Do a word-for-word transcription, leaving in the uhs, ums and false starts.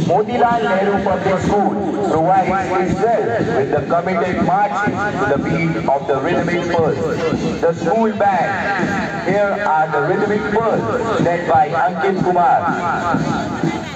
Motilal Nehru Public School provides itself with the committed marching to the beat of the rhythmic pulse. The school band. Here are the rhythmic pulse led by Ankit Kumar.